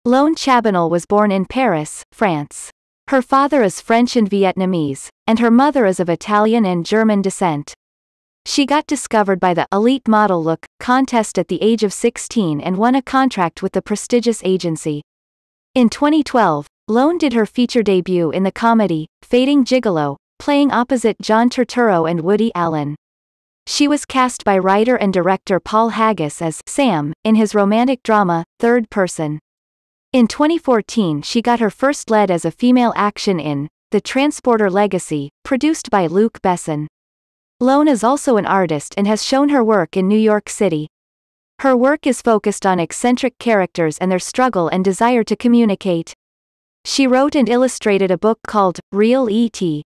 Lone Chabanel was born in Paris, France. Her father is French and Vietnamese, and her mother is of Italian and German descent. She got discovered by the Elite Model Look contest at the age of 16 and won a contract with the prestigious agency. In 2012, Lone did her feature debut in the comedy, Fading Gigolo, playing opposite John Turturro and Woody Allen. She was cast by writer and director Paul Haggis as Sam, in his romantic drama, Third Person. In 2014 she got her first lead as a female action in The Transporter Legacy, produced by Luc Besson. Lone is also an artist and has shown her work in New York City. Her work is focused on eccentric characters and their struggle and desire to communicate. She wrote and illustrated a book called Real E.T.,